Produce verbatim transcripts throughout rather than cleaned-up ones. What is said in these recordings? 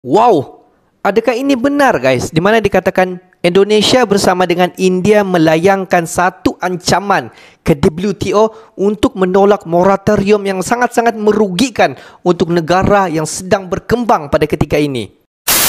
Wow, adakah ini benar guys? Di mana dikatakan Indonesia bersama dengan India melayangkan satu ancaman ke W T O untuk menolak moratorium yang sangat-sangat merugikan untuk negara yang sedang berkembang pada ketika ini.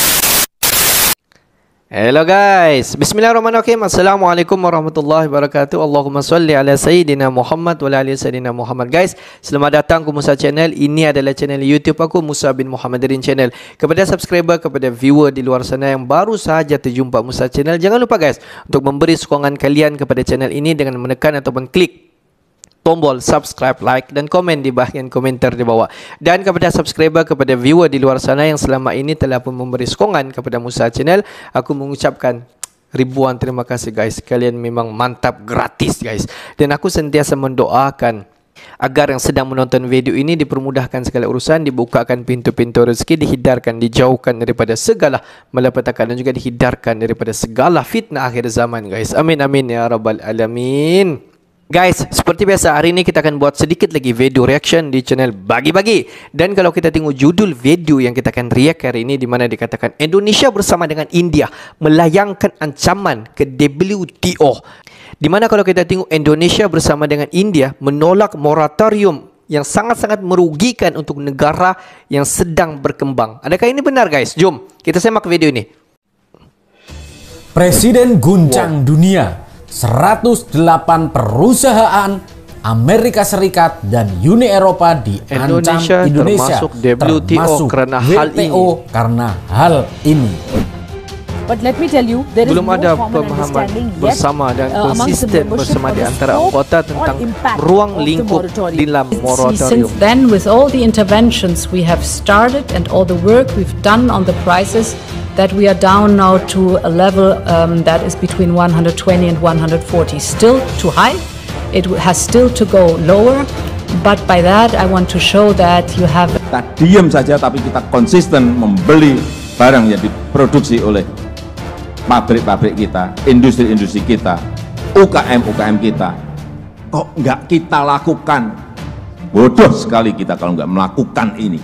Hello guys, bismillahirrahmanirrahim. Assalamualaikum warahmatullahi wabarakatuh. Allahumma salli ala Sayyidina Muhammad wa ala ali Sayyidina Muhammad. Guys, selamat datang ke Musa Channel. Ini adalah channel YouTube aku, Musa bin Muhammadirin Channel. Kepada subscriber, kepada viewer di luar sana yang baru sahaja terjumpa Musa Channel, jangan lupa guys untuk memberi sokongan kalian kepada channel ini dengan menekan ataupun klik tombol subscribe, like dan komen di bahagian komentar di bawah. Dan kepada subscriber, kepada viewer di luar sana yang selama ini telah pun memberi sokongan kepada Musa Channel, aku mengucapkan ribuan terima kasih guys. Kalian memang mantap, gratis guys. Dan aku sentiasa mendoakan agar yang sedang menonton video ini dipermudahkan segala urusan, dibukakan pintu-pintu rezeki, dihindarkan, dijauhkan daripada segala malapetaka dan juga dihindarkan daripada segala fitnah akhir zaman guys. Amin amin ya rabbal alamin. Guys, seperti biasa hari ini kita akan buat sedikit lagi video reaction di channel Bagi-Bagi. Dan kalau kita tengok judul video yang kita akan react hari ini, di mana dikatakan Indonesia bersama dengan India melayangkan ancaman ke W T O. Di mana kalau kita tengok Indonesia bersama dengan India menolak moratorium yang sangat-sangat merugikan untuk negara yang sedang berkembang. Adakah ini benar guys? Jom kita simak video ini. Presiden guncang wow. dunia. seratus delapan perusahaan Amerika Serikat dan Uni Eropa diancam Indonesia, Indonesia termasuk W T O termasuk karena W T O hal ini. karena hal ini. But let me tell you, there Belum is ada no common pemahaman understanding bersama dan uh, konsisten bersama di antara anggota tentang ruang lingkup dalam moratorium. Since then, with all the interventions we have started and all the work we've done on the prices, that we are down now to a level um, that is between one hundred twenty and one hundred forty. Still too high. It has still to go lower. But by that, I want to show that you have. Kita diam saja, tapi kita konsisten membeli barang yang diproduksi oleh pabrik-pabrik kita, industri-industri kita, U K M-U K M kita. Kok nggak kita lakukan? Bodoh sekali kita kalau nggak melakukan ini.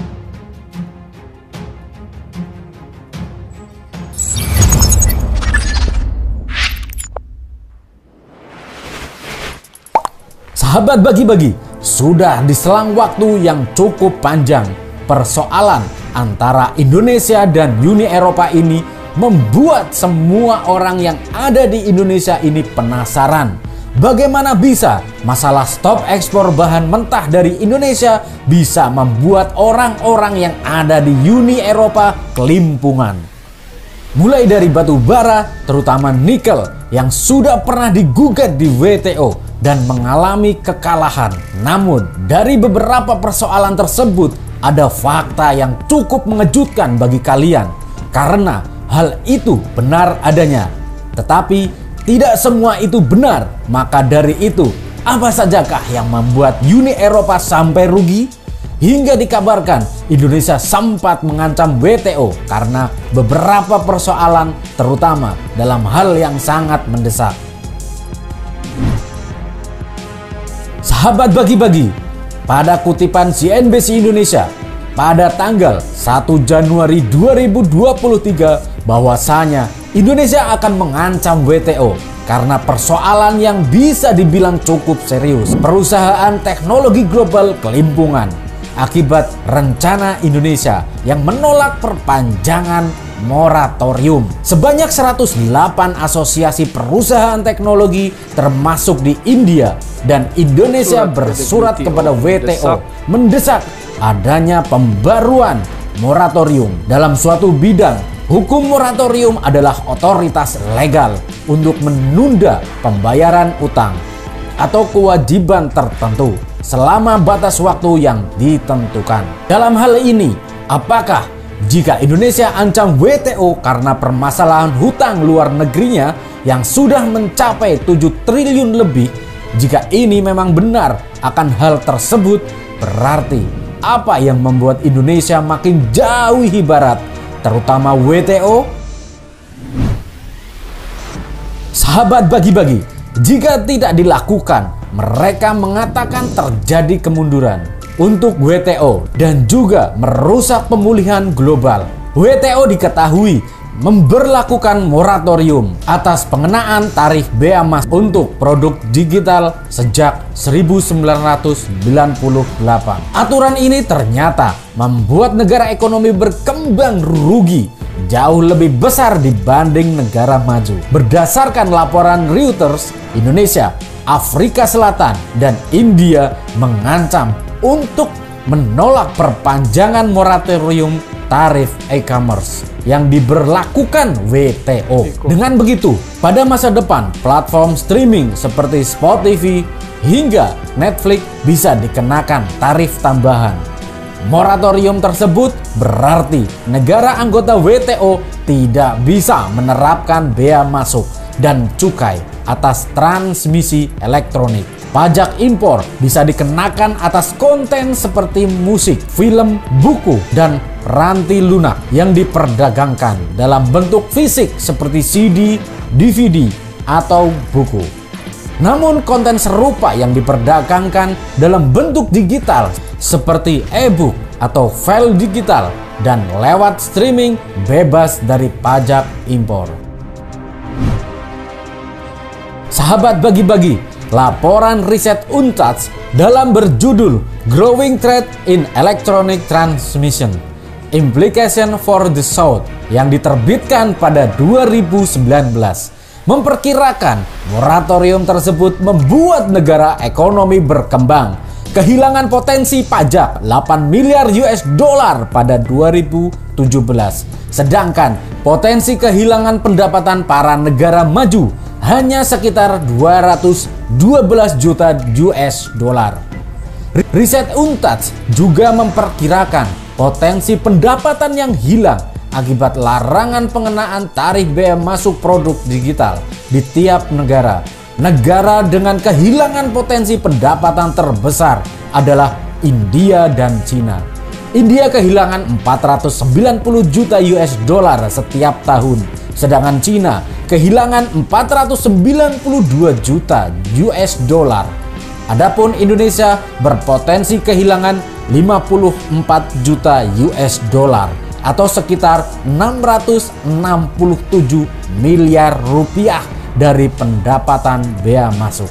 Sahabat Bagi-Bagi, sudah diselang waktu yang cukup panjang, persoalan antara Indonesia dan Uni Eropa ini membuat semua orang yang ada di Indonesia ini penasaran. Bagaimana bisa masalah stop ekspor bahan mentah dari Indonesia bisa membuat orang-orang yang ada di Uni Eropa kelimpungan. Mulai dari batu bara, terutama nikel yang sudah pernah digugat di W T O dan mengalami kekalahan. Namun dari beberapa persoalan tersebut ada fakta yang cukup mengejutkan bagi kalian, karena hal itu benar adanya. Tetapi tidak semua itu benar. Maka dari itu, apa sajakah yang membuat Uni Eropa sampai rugi? Hingga dikabarkan Indonesia sempat mengancam W T O karena beberapa persoalan, terutama dalam hal yang sangat mendesak. Sahabat Bagi-Bagi, pada kutipan C N B C Indonesia pada tanggal satu Januari dua ribu dua puluh tiga bahwasanya Indonesia akan mengancam W T O karena persoalan yang bisa dibilang cukup serius. Perusahaan teknologi global kelimpungan akibat rencana Indonesia yang menolak perpanjangan moratorium. Sebanyak seratus delapan asosiasi perusahaan teknologi termasuk di India dan Indonesia bersurat kepada W T O mendesak adanya pembaruan moratorium dalam suatu bidang. Hukum moratorium adalah otoritas legal untuk menunda pembayaran utang atau kewajiban tertentu selama batas waktu yang ditentukan. Dalam hal ini, apakah jika Indonesia ancam W T O karena permasalahan hutang luar negerinya yang sudah mencapai tujuh triliun lebih, jika ini memang benar akan hal tersebut, berarti apa yang membuat Indonesia makin jauhi barat, terutama W T O? Sahabat Bagi-Bagi, jika tidak dilakukan, mereka mengatakan terjadi kemunduran untuk W T O dan juga merusak pemulihan global. W T O diketahui memberlakukan moratorium atas pengenaan tarif bea masuk untuk produk digital sejak seribu sembilan ratus sembilan puluh delapan. Aturan ini ternyata membuat negara ekonomi berkembang rugi jauh lebih besar dibanding negara maju. Berdasarkan laporan Reuters, Indonesia, Afrika Selatan, dan India mengancam untuk menolak perpanjangan moratorium tarif e-commerce yang diberlakukan W T O. Dengan begitu, pada masa depan platform streaming seperti Spotify hingga Netflix bisa dikenakan tarif tambahan. Moratorium tersebut berarti negara anggota W T O tidak bisa menerapkan bea masuk dan cukai atas transmisi elektronik. Pajak impor bisa dikenakan atas konten seperti musik, film, buku, dan ranti lunak yang diperdagangkan dalam bentuk fisik seperti C D, D V D, atau buku. Namun konten serupa yang diperdagangkan dalam bentuk digital seperti e-book atau file digital dan lewat streaming bebas dari pajak impor. Sahabat bagi-bagi, laporan riset Untouched dalam berjudul Growing Threat in Electronic Transmission, Implication for the South yang diterbitkan pada dua ribu sembilan belas memperkirakan moratorium tersebut membuat negara ekonomi berkembang kehilangan potensi pajak delapan miliar U S dollar pada dua ribu tujuh belas, sedangkan potensi kehilangan pendapatan para negara maju hanya sekitar dua ratus dua belas juta U S dollar. Riset Untouched juga memperkirakan potensi pendapatan yang hilang akibat larangan pengenaan tarif bea masuk produk digital di tiap negara. Negara dengan kehilangan potensi pendapatan terbesar adalah India dan Cina. India kehilangan empat ratus sembilan puluh juta U S dollar setiap tahun, sedangkan Cina kehilangan empat ratus sembilan puluh dua juta U S dollar. Adapun Indonesia berpotensi kehilangan lima puluh empat juta U S dollar atau sekitar enam ratus enam puluh tujuh miliar rupiah dari pendapatan bea masuk.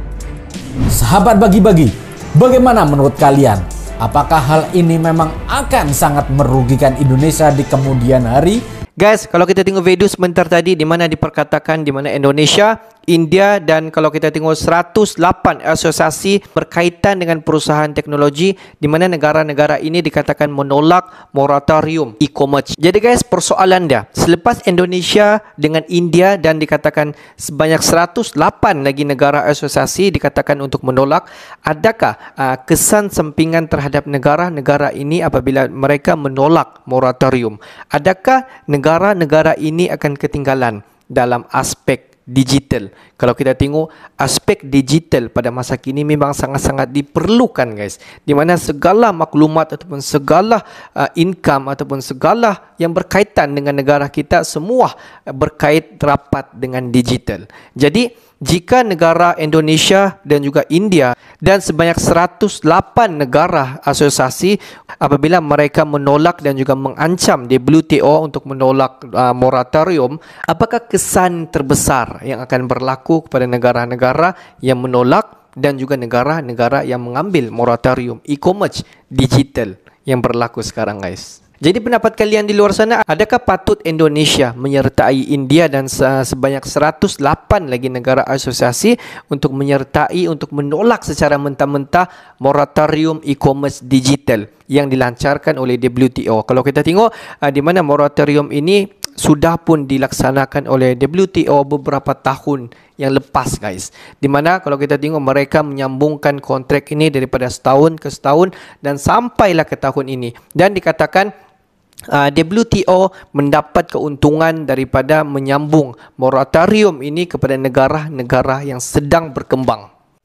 Sahabat bagi-bagi, bagaimana menurut kalian? Apakah hal ini memang akan sangat merugikan Indonesia di kemudian hari? Guys, kalau kita tengok video sebentar tadi di mana diperkatakan di mana Indonesia, India dan kalau kita tengok seratus lapan asosiasi berkaitan dengan perusahaan teknologi di mana negara-negara ini dikatakan menolak moratorium e-commerce. Jadi guys, persoalan dia, selepas Indonesia dengan India dan dikatakan sebanyak seratus lapan lagi negara asosiasi dikatakan untuk menolak, adakah uh, kesan sampingan terhadap negara-negara ini apabila mereka menolak moratorium? Adakah negara-negara ini akan ketinggalan dalam aspek digital? Kalau kita tengok aspek digital pada masa kini memang sangat-sangat diperlukan guys, di mana segala maklumat ataupun segala uh, income ataupun segala yang berkaitan dengan negara kita semua berkait rapat dengan digital. Jadi jika negara Indonesia dan juga India dan sebanyak seratus lapan negara asosiasi apabila mereka menolak dan juga mengancam W T O untuk menolak uh, moratorium, apakah kesan terbesar yang akan berlaku kepada negara-negara yang menolak dan juga negara-negara yang mengambil moratorium e-commerce digital yang berlaku sekarang guys? Jadi pendapat kalian di luar sana, adakah patut Indonesia menyertai India dan sebanyak seratus lapan lagi negara asosiasi untuk menyertai, untuk menolak secara mentah-mentah moratorium e-commerce digital yang dilancarkan oleh W T O? Kalau kita tengok uh, di mana moratorium ini sudah pun dilaksanakan oleh W T O beberapa tahun yang lepas guys, di mana kalau kita tengok mereka menyambungkan kontrak ini daripada setahun ke setahun dan sampailah ke tahun ini, dan dikatakan Uh, W T O mendapat keuntungan daripada menyambung moratorium ini kepada negara-negara yang sedang berkembang.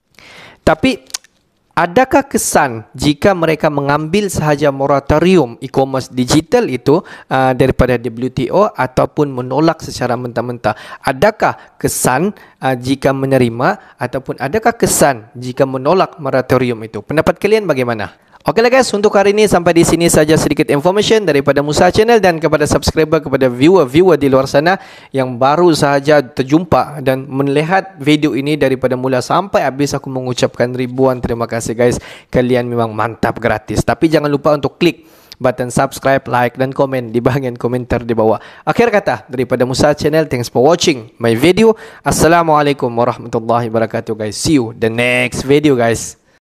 Tapi adakah kesan jika mereka mengambil sahaja moratorium e-commerce digital itu uh, daripada W T O ataupun menolak secara mentah-mentah? Adakah kesan uh, jika menerima ataupun adakah kesan jika menolak moratorium itu? Pendapat kalian bagaimana? Oke lah guys, untuk hari ini sampai di sini saja sedikit information daripada Musa Channel, dan kepada subscriber, kepada viewer-viewer di luar sana yang baru sahaja terjumpa dan melihat video ini daripada mula sampai habis, aku mengucapkan ribuan terima kasih guys. Kalian memang mantap, gratis. Tapi jangan lupa untuk klik button subscribe, like dan komen di bahagian komentar di bawah. Akhir kata daripada Musa Channel, thanks for watching my video. Assalamualaikum warahmatullahi wabarakatuh guys. See you the next video guys.